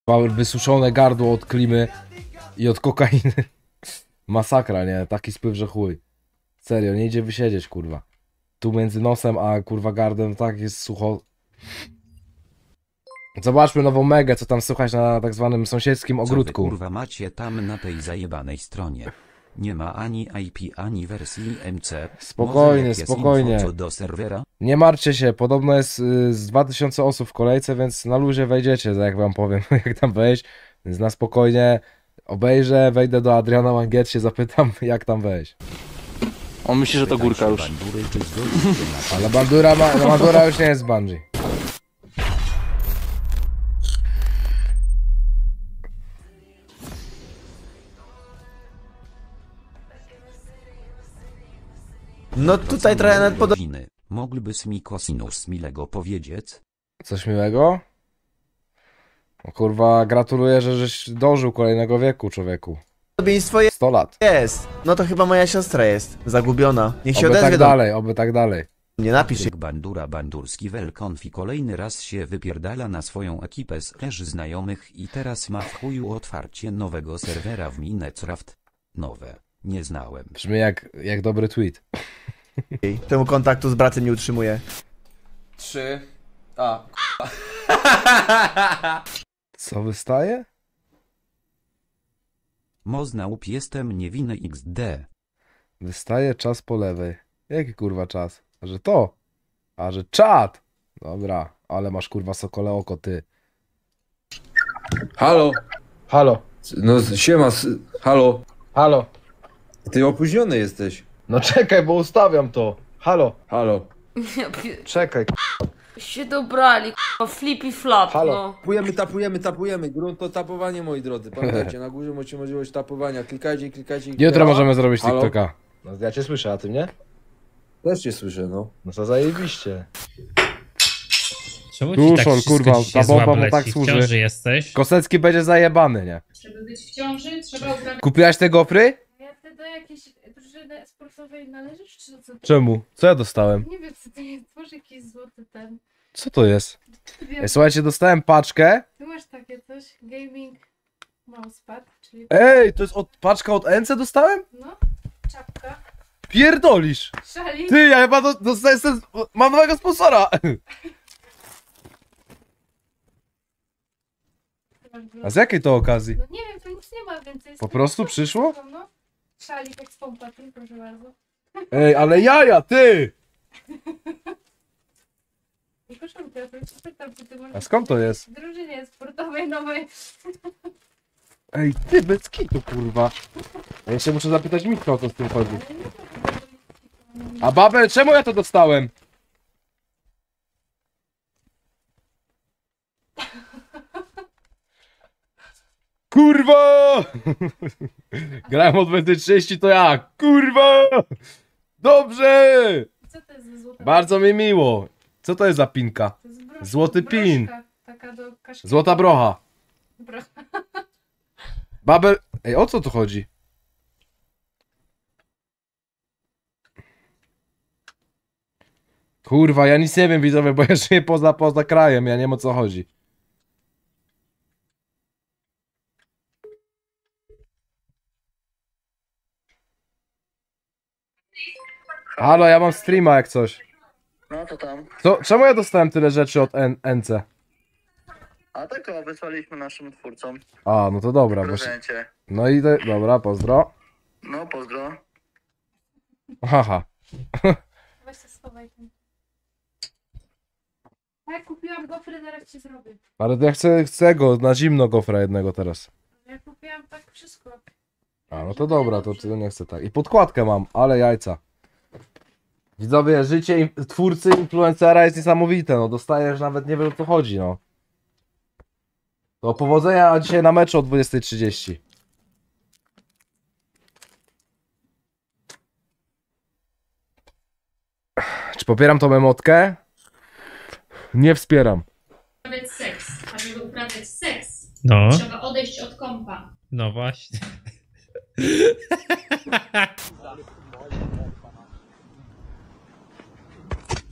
Wysuszone gardło od klimy i od kokainy. Masakra, nie? Taki spływ, że chuj. Serio, nie idzie wysiedzieć, kurwa. Tu między nosem a kurwa gardłem tak jest sucho. Zobaczmy nową Megę, co tam słychać na tak zwanym sąsiedzkim ogródku. Co wy, kurwa, macie tam na tej zajebanej stronie? Nie ma ani IP, ani wersji MC. Spokojnie, spokojnie. Info co do serwera? Nie martwcie się, podobno jest z 2000 osób w kolejce, więc na luzie wejdziecie, jak wam powiem, jak tam wejść. Więc na spokojnie obejrzę, wejdę do Adriana Mangiet, się zapytam, jak tam wejść. On myśli, że to górka już. Bandury, czy zgodzisz się na to? Ale Bandura już nie jest Bungie. No tutaj trochę nawet Godziny. Moglibyś mi kosinus milego powiedzieć? Coś miłego? O kurwa, gratuluję, że żeś dożył kolejnego wieku, człowieku. podobieństwo 100 lat. jest. No to chyba moja siostra jest. Zagubiona. Niech się Oby odezwie tak do dalej, oby tak dalej. mnie, napisz. Tyk Bandura Bandurski Welkonfi kolejny raz się wypierdala na swoją ekipę z znajomych i teraz ma w chuju otwarcie nowego serwera w Minecraft. Nowe. Nie znałem. Brzmi jak dobry tweet. jej. Temu kontaktu z bratem nie utrzymuje. 3. A. Co wystaje? Moznaup jestem niewinny XD. Wystaje czas po lewej. Jaki kurwa czas? A że to? A że czat! Dobra, ale masz kurwa sokole oko, ty. Halo, Halo, no siema, halo, halo. ty opóźniony jesteś. No czekaj, bo ustawiam to. Halo, Halo. czekaj. Się dobrali, flippy flap, Halo. no. Tapujemy, grunt to tapowanie, moi drodzy, pamiętajcie, na górze macie możliwość tapowania, klikajcie. Jutro możemy zrobić Halo? TikToka. No ja cię słyszę, a ty mnie? Też cię słyszę, no. No to zajebiście. Czemu Duszol, ci tak wszystko kurwa, dzisiaj ta bomba słabo mu tak leci? służy. W ciąży jesteś? Kosecki będzie zajebany, nie? Żeby być w ciąży, trzeba uprawiać. Kupiłaś te gofry? Ja ty do jakiejś drużyny sportowej należysz, czy co? Czemu? Co ja dostałem? Nie wiem, co to jest. Tworzy jakiś złoty ten. Co to jest? Ty, Słuchajcie, dostałem paczkę. ty masz takie coś? Gaming mousepad, czyli Ej, to jest paczka od NC dostałem? no, czapka, Pierdolisz! szalik. Ty, ja chyba mam nowego sponsora! A z jakiej to okazji? No nie wiem, to nic nie ma więcej. Po prostu przyszło? No, szalik jak z pompaty, proszę bardzo. Ej, ale jaja, ty! I koszulkę, ja to pytam, czy ty masz... A skąd to jest? W drużynie sportowej nowej. Ej, ty, bez kitu, kurwa. Ja jeszcze muszę zapytać Mitka, o co z tym chodzi. Ale nie wiem, A Babel, czemu ja to dostałem? Kurwa! Grałem o 20:30, to jak? Kurwa! Dobrze! co to jest za złota? Bardzo mi miło. Co to jest za pinka? To jest Złoty pin. broszka, taka do kaszki. Złota brocha. Bro. Babel... Ej, o co tu chodzi? Kurwa, ja nic nie wiem, widzowie, bo ja żyję poza krajem, ja nie wiem, o co chodzi. Halo, ja mam streama jak coś. No to tam. Czemu ja dostałem tyle rzeczy od NC? A tak to wysłaliśmy naszym twórcom. A, no to dobra, bo się... Prezencie. No i dobra, pozdro. No pozdro. Haha. Weź się schowaj tam. Tak, kupiłam gofry, zaraz ci zrobię. Ale to ja chcę go, na zimno gofra jednego teraz. Ja kupiłam tak wszystko. A, no to dobra, to nie chcę tak. I podkładkę mam, ale jajca. Widzowie, życie twórcy influencera jest niesamowite, no dostajesz, nawet nie wiem, o co chodzi, no. To powodzenia dzisiaj na meczu o 20:30. Czy popieram tą emotkę? Nie wspieram. Uprawiać seks. A żeby uprawiać seks, No, trzeba odejść od kompa. no właśnie.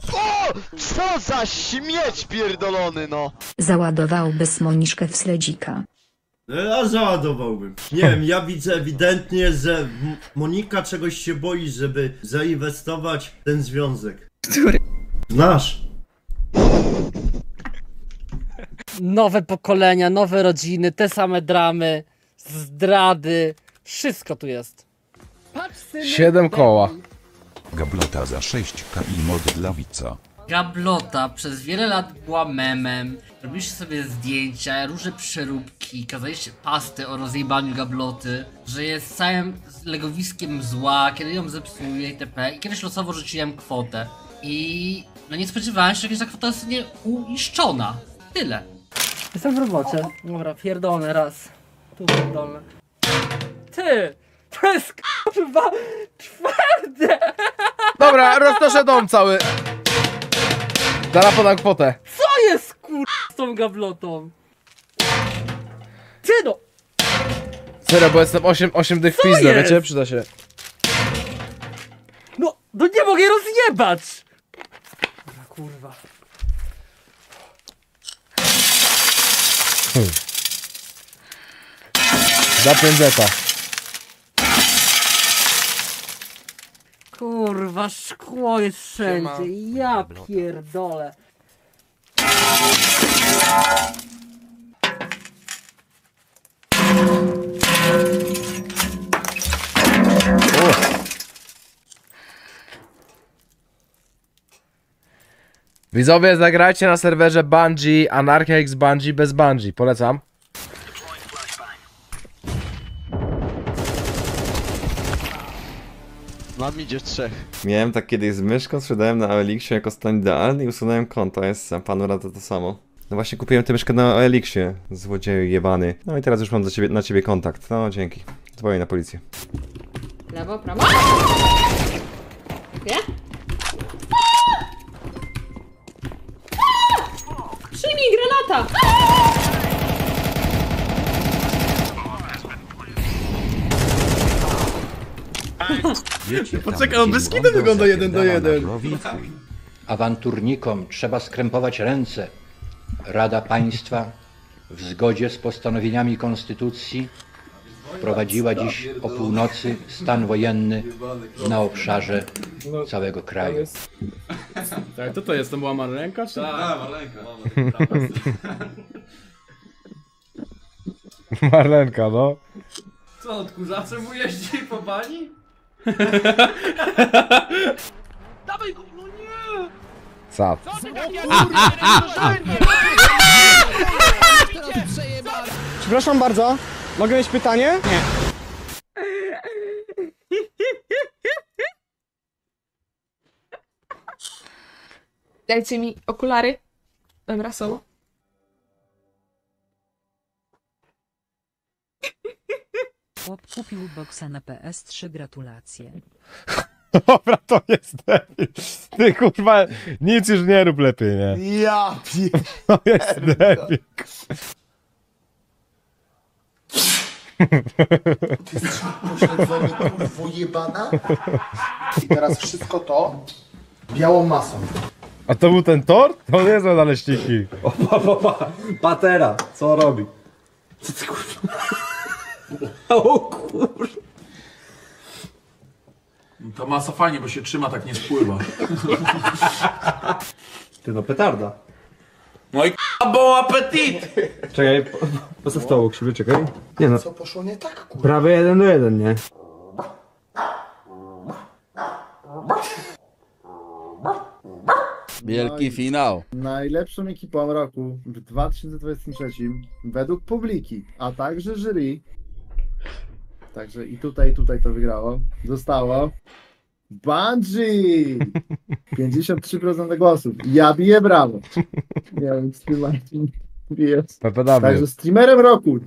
O! Co za śmieć pierdolony, no! Załadowałby Moniszkę w sledzika. Ja załadowałbym. Nie wiem, ja widzę ewidentnie, że Monika czegoś się boi, żeby zainwestować w ten związek. Który? Znasz? Nowe pokolenia, nowe rodziny, te same dramy, zdrady, wszystko tu jest. Patrz, synu, 7 koła. Gablota za 6K i mod dla widza. Gablota przez wiele lat była memem. Robiliście sobie zdjęcia, różne przeróbki, kazaliście pastę o rozjebaniu gabloty, że jest całym legowiskiem zła, kiedy ją zepsuje itp. I kiedyś losowo rzuciłem kwotę. I no nie spodziewałem się, że ta kwota zostanie uiszczona. Tyle. Jestem w robocie. Dobra, pierdolę raz. Tu pierdolę. Ty! To jest kurwa twarde! Dobra, rozproszę dom cały. Zaraz podam kwotę. Co jest kurwa z tą gablotą? Ty no! Serio, bo jestem 8 dych w pizdę, jest? wiecie? Przyda się. No nie mogę jej rozjebać! Dobra, kurwa. Za 5 zeta. Kurwa, szkło jest wszędzie. Ja pierdolę. Widzowie, zagrajcie na serwerze Bungie, Anarchia X Bungie bez Bungie. Polecam. Nam idzie 3. Miałem tak kiedyś z myszką, sprzedałem na OLX-ie jako stan idealny i usunąłem konto. Jest panu rada to samo. No właśnie kupiłem tę myszkę na OLX-ie, złodzieju jebany. No i teraz już mam na ciebie kontakt. No dzięki. Dzwonię na policję. Lewo, prawo. Dziękuję. Przyjmij granata! Poczekaj, on bez kitu wygląda 1 do 1. Awanturnikom trzeba skrępować ręce. Rada Państwa w zgodzie z postanowieniami Konstytucji wprowadziła dziś o północy stan wojenny na obszarze całego kraju. Tak, to jest, to była Marlenka, czy? Tak, Marlenka. Marlenka, no. Co, odkurzacze mu jeździ po bani? Dawaj go, no nie! Co? Przepraszam bardzo, mogę mieć pytanie? Nie. Dajcie mi okulary. Dobra, są. Chłop kupił boksa na PS3, gratulacje. Dobra, to jest debil. Ty kurwa, nic już nie rób lepiej, nie? Ja To jest debil. Ty jesteś pośledzony, kurwo jebana? I teraz wszystko to białą masą. A to był ten tort? To nie są naleśniki. Patera, co robi? Co ty kurwa? O kurwa. To masa fajnie, bo się trzyma, tak nie spływa. Ty no petarda. No i bon appetit! Czekaj, postaw to obok siebie, czekaj. Nie no, Co poszło nie tak, kurwa? prawie 1 do 1, nie? Wielki finał. Najlepszą ekipą roku w 2023 według publiki, a także jury. Także i tutaj to wygrało. Zostało Bungie! 53% głosów. Ja biję brawo. Nie wiem, streamerem bije. Także streamerem roku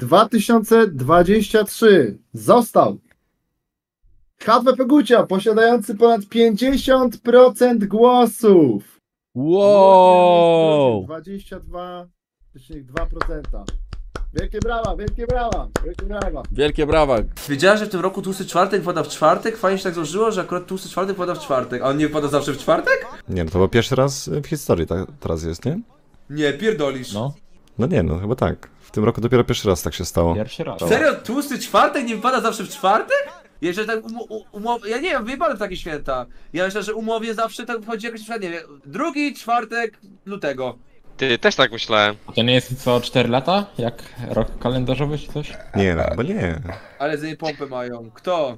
2023 został HWP Gucia, posiadający ponad 50% głosów. Wow! 22,2%. Wielkie brawa, wielkie brawa, wielkie brawa. Wielkie brawa. Wiedziałem, że w tym roku tłusty czwartek wypada w czwartek? Fajnie się tak złożyło, że akurat tłusty czwartek wypada w czwartek. A on nie wypada zawsze w czwartek? Nie, no to chyba pierwszy raz w historii tak teraz jest, nie? Nie, pierdolisz. No nie, no chyba tak. W tym roku dopiero pierwszy raz tak się stało. Pierwszy raz. Serio? Tłusty czwartek nie wypada zawsze w czwartek? Jeżeli tak ja nie wiem, wyjebane takie święta. Ja myślę, że umowie zawsze tak wchodzi jakoś, nie wiem, 2. czwartek lutego. Ty, też tak myślałem. To nie jest co 4 lata? Jak rok kalendarzowy czy coś? Nie, no chyba nie. Ale z niej pompę mają. Kto?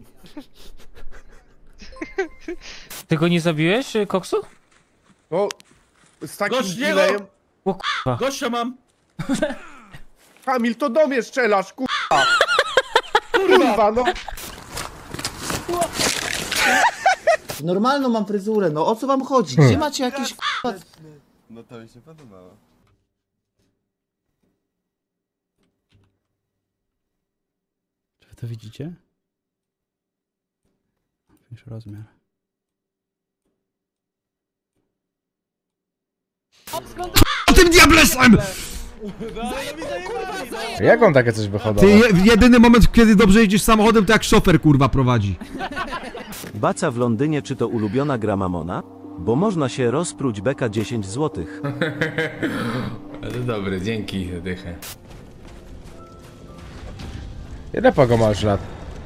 Ty go nie zabiłeś, Koksu? O, z takim Gość nie delayem. O kurwa. Gościa mam! Kamil, to do mnie strzelasz, kurwa! Kurwa, no! Normalną mam fryzurę, no o co wam chodzi? Gdzie macie jakieś kurwa... No to mi się podobało. Czy wy to widzicie? Już rozmiar. Tym diablesem! Jak on takie coś wyhodował? Ty, jedyny moment, kiedy dobrze jedziesz samochodem, to jak szofer kurwa prowadzi. Baca w Londynie, czy to ulubiona gra Mamona? Bo można się rozpróć beka 10 zł. Ale dobry, dzięki, dychę. Ile Pago ma już lat?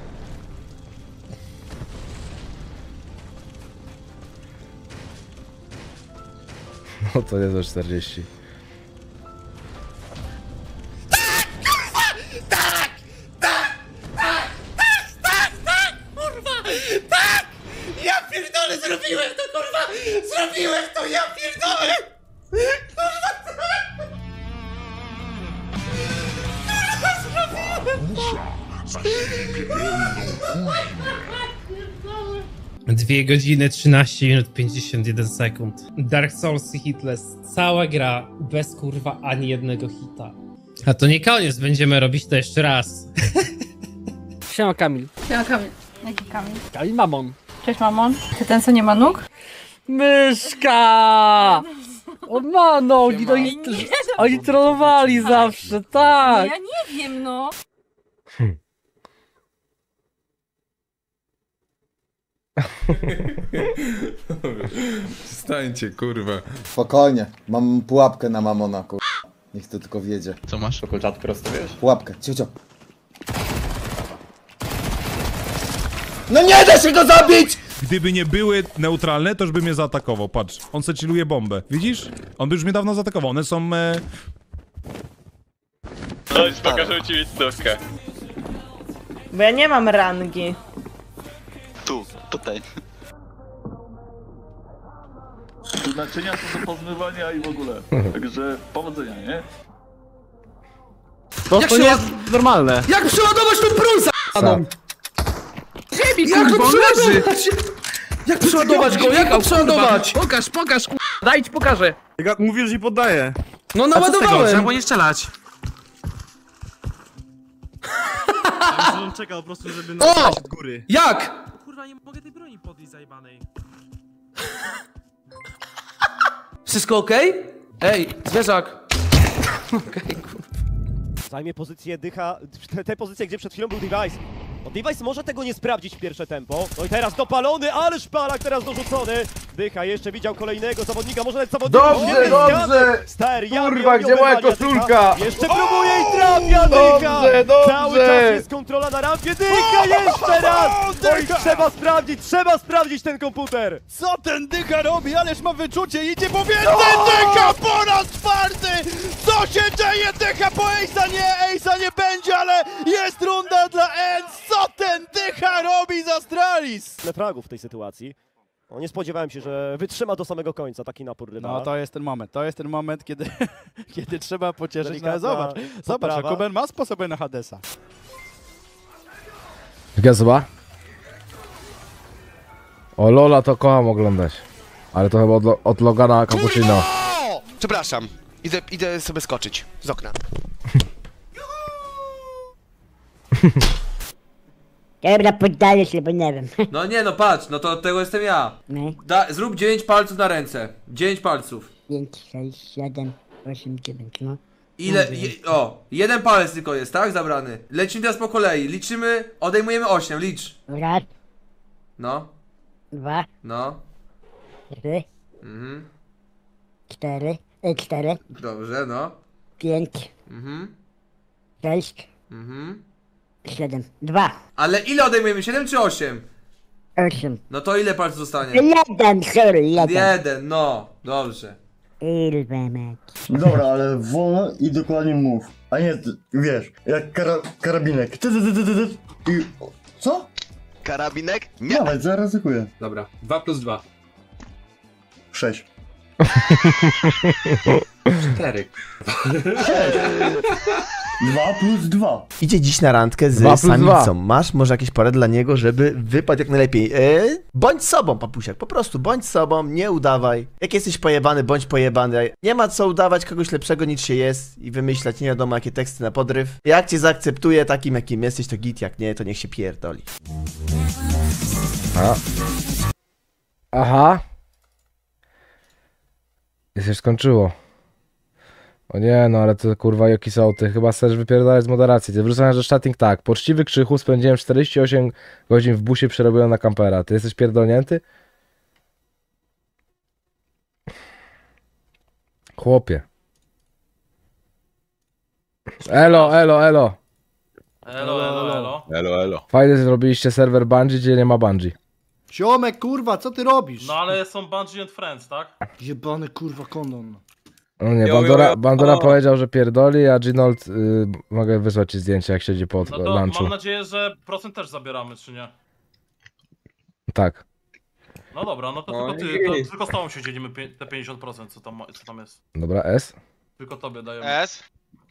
No to nie za 40. Tak! Ja pierdolę, zrobiłem to, kurwa! Zrobiłem to, ja pierdolę! Kurwa, tak! Kurwa, 2 godziny 13 minut 51 sekund. Dark Souls i Hitless. Cała gra bez kurwa ani jednego hita. A to nie koniec, będziemy robić to jeszcze raz. Siema Kamil. Siema Kamil. Jaki Kamil? Kamil Mamon. Cześć Mamon. Ty ten co nie ma nóg? Myszka! O ma nogi, no i oni trollowali zawsze, tak! Ja nie wiem, no. Stańcie, kurwa. Spokojnie, mam pułapkę na Mamona, kurwa. Niech to tylko wiedzie. Co masz? Kolczatkę rozstawiasz? Pułapkę, cicho. No nie da się go zabić! Gdyby nie były neutralne, to już by mnie zaatakował, patrz. On se chilluje bombę, widzisz? On by już mnie dawno zaatakował, one są... Chodź, pokażę ci miejscówkę. Bo ja nie mam rangi. Tu, tutaj. Tu naczynia są do pozmywania i w ogóle. Także powodzenia, nie? To nie jest normalne. Jak przeładować tą prąsa? Jak to przeładować? Jak przeładować go? Jak go przeładować? Pokaż, daj ci pokażę. Mówisz, że nie poddaję. No naładowałem! Trzeba było nie strzelać. On czekał po prostu, żeby nagrać od góry. Jak? Kurwa, nie mogę tej broni podnieść zajebanej. Wszystko okej? Ej, zwierzak! Okej, kurwa. Zajmie pozycję dycha, te pozycje, gdzie przed chwilą był Device. No Device może tego nie sprawdzić w pierwsze tempo. No i teraz dopalony, ale szpalak teraz dorzucony. Dycha jeszcze widział kolejnego zawodnika, może nawet zawodnika. Dobrze, dobrze! Kurwa, gdzie moja koszulka? Jeszcze próbuje i trafia Dycha! Dobrze! Cały czas jest kontrola na rampie, Dycha jeszcze raz! Oj, trzeba sprawdzić ten komputer! Co ten Dycha robi? Ależ ma wyczucie, idzie po więcej! Dycha po raz czwarty! Co się dzieje? Dycha po Ace'a nie będzie, ale jest runda dla Ends! Co ten Dycha robi z Astralis? Fragów w tej sytuacji. No, nie spodziewałem się, że wytrzyma do samego końca taki napór rywala. No to jest ten moment, kiedy, kiedy trzeba pocieszyć. No, Delikatna zobacz, poprawa. Kuben ma sposoby na Hadesa. Gazowa? O Lola to kocham oglądać. Ale to chyba od Logana Cappuccino. Przepraszam, idę sobie skoczyć z okna. Dobra, poddaję się, bo nie wiem. No nie no, patrz, no to od tego jestem ja. Zrób 9 palców na ręce. 9 palców. 5, 6, 7, 8, 9, no. Ile... jeden palec tylko jest, tak? Zabrany. Lecimy teraz po kolei. Liczymy, odejmujemy 8, licz. Raz, No. 2, No. 3, 4, 4. Dobrze, no. 5. 6. 7. 2. Ale ile odejmujemy? 7 czy 8? 8. No to ile palców zostanie? 1, sorry, 1. 1, no. Dobrze. Dobra, ale wolno i dokładnie mów. A nie, wiesz, jak karabinek. I... Co? Karabinek? Nie. Dawaj, zaryzykuję. Dobra, 2 + 2. 6. 4. 2 + 2. Idzie dziś na randkę 2 z + 2. samicą. Masz może jakieś porady dla niego, żeby wypadł jak najlepiej? Bądź sobą, papusiak, po prostu bądź sobą, nie udawaj. Jak jesteś pojebany, bądź pojebany. Nie ma co udawać kogoś lepszego niż się jest i wymyślać nie wiadomo jakie teksty na podryw. Jak cię zaakceptuje takim jakim jesteś, to git, jak nie, to niech się pierdoli. Aha. I się skończyło. O nie, no ale to kurwa joki są, ty chyba chcesz wypierdalać z moderacji. Ty wrzucając, że chatting tak. Poczciwy Krzychu, spędziłem 48 godzin w busie przerobiony na kampera. Ty jesteś pierdolnięty? Chłopie. Elo. Elo. Fajnie zrobiliście serwer Bungie, gdzie nie ma Bungie. Ziomek, kurwa, co ty robisz? No ale są Bungie and Friends, tak? Jebany kurwa kondon. No nie, Bandora powiedział, że pierdoli, a Ginold, mogę wysłać ci zdjęcie, jak siedzi po No to lunchu. mam nadzieję, że procent też zabieramy, czy nie? Tak. No dobra, no to tylko z tobą się dzielimy te 50%, co tam jest. Dobra, S. Tylko tobie dajemy. S.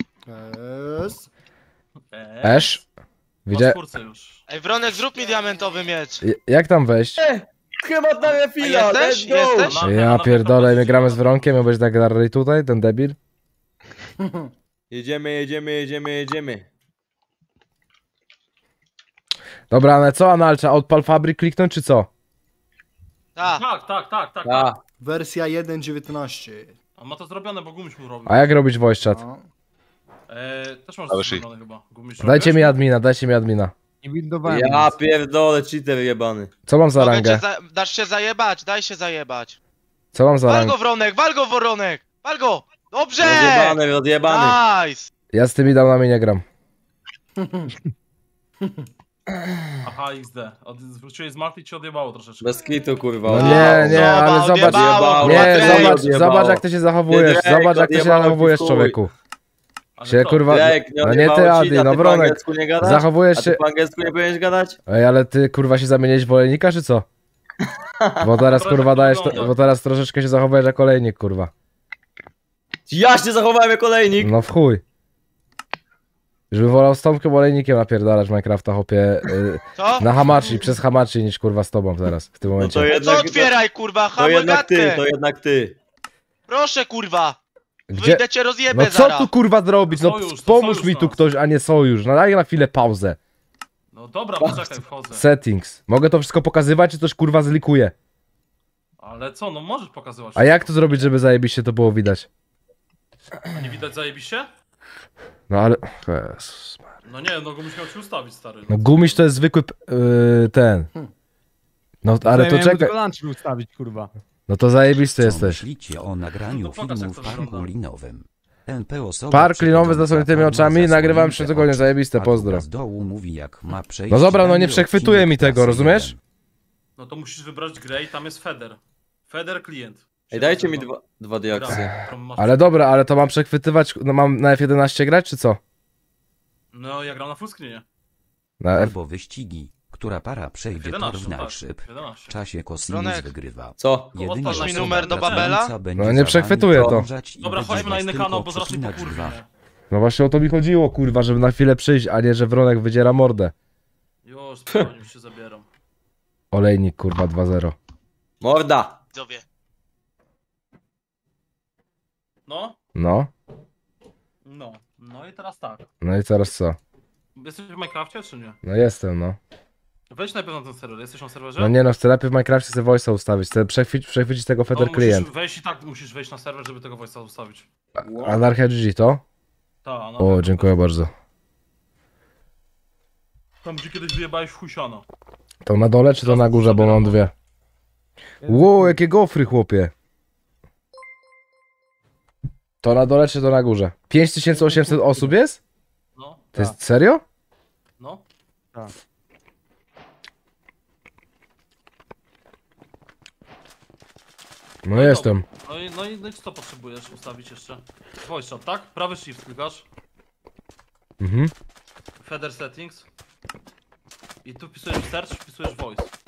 Esz. Już. Ej, Wronek, zrób mi diamentowy miecz. Jak tam wejść? Chyba na refila, jesteś? let's go! Jesteś? Ja pierdolę, my gramy z Wronkiem, ja będziesz tak dalej tutaj, ten debil? Jedziemy. Dobra, ale co Analcza, odpal fabryk kliknąć czy co? Tak. Wersja 1.19. A ma to zrobione, bo Gumiś mu robił. A jak robić voice chat? Też masz zrobione chyba. Gumiś Dajcie mi admina. Nie bindowałem. Ja pierdolę, cheater jebany. Co mam za rangę? Dasz się zajebać, daj się zajebać. Co mam za Wal rangę? go Wronek, wal go! Dobrze! Rozjebany. Nice! Ja z tymi downami nie gram. Aha, XD. Zwróciłeś z Marty i ci odjebało troszeczkę. Bez kitu, kurwa. No nie, ale zobacz jak ty się zachowujesz, zobacz jak ty się zachowujesz, człowieku. Się kurwa, no nie ty Adi, no Wronek, zachowujesz się... A ty po angielsku nie powinieneś gadać? Ej, ale ty kurwa się zamieniłeś w olejnika, czy co? Bo teraz kurwa dajesz, bo teraz troszeczkę się zachowujesz jak olejnik, kurwa. Ja się zachowałem jak olejnik! No w chuj. Już bym wolał z Tomkiem olejnikiem napierdalać Minecrafta, hopie, na Hamachi, przez Hamachi niż kurwa z tobą teraz, w tym momencie. No to otwieraj, kurwa, to jednak ty. Proszę, kurwa. Gdzie? Wyjdę cię rozjebę No co tu kurwa zrobić? No pomóż mi tu ktoś, a nie sojusz. No daj na chwilę pauzę. No dobra, poczekaj, wchodzę. Settings. Mogę to wszystko pokazywać, czy coś kurwa zlikuję? Ale co, no możesz pokazywać. A jak to zrobić, żeby zajebiście to było widać? A nie widać zajebiście? No ale... Jezus. No nie, no Gumiś miał ci ustawić, stary. No Gumiś to jest zwykły ten. No ale to czekaj. ustawić, kurwa. No to zajebisty Co jesteś. myślicie o nagraniu filmu w parku linowym? NP osoba Park linowy z zasłoniętymi oczami, nagrywałem 3 tygodnie, zajebiste, pozdro. z dołu mówi, jak ma przejść. No dobra, no nie przechwytuje mi tego, rozumiesz? No to musisz wybrać grę i tam jest Feder. Feder klient. Ej, dajcie mi dwa diaksy. Ale dobra, ale to mam przechwytywać, no mam na F11 grać, czy co? No ja gram na fullscreenie. Albo wyścigi, która para przejdzie 11, tor w najszyb. tak, W czasie Cosinus wygrywa. Co? Jedynie Odpal mi numer do Babela? No nie przechwytuję to. Dobra, chodźmy na inny kanał, bo zaraz nie pokurwi. No właśnie o to mi chodziło, kurwa, żeby na chwilę przyjść, a nie, że Wronek wydziera mordę. Już, spokojnie się zabieram. Olejnik, kurwa, 2-0. Morda! Widzowie. No? No? No i teraz tak. No i teraz co? Jesteś w Minecrafcie, czy nie? No jestem, no. Wejdź najpierw na ten serwer, jesteś na serwerze? No nie no, chcę lepiej w Minecrafcie sobie voice'a ustawić, chcę przechwycić tego Feder Client. Musisz wejść na serwer, żeby tego voice'a ustawić. Anarchia GG to? Ta, no. O, dziękuję bardzo. Tam gdzie kiedyś wyjebałeś w chusiano. To na dole czy to na górze, bo mam dwie? Ło, jakie gofry, chłopie. To na dole czy to na górze? 5800 osób jest? No. To jest serio? No. Tak. No jestem. No i co potrzebujesz ustawić jeszcze? Voice chat, tak? Prawy shift klikasz. Mhm. Feather settings. I tu wpisujesz search, wpisujesz voice.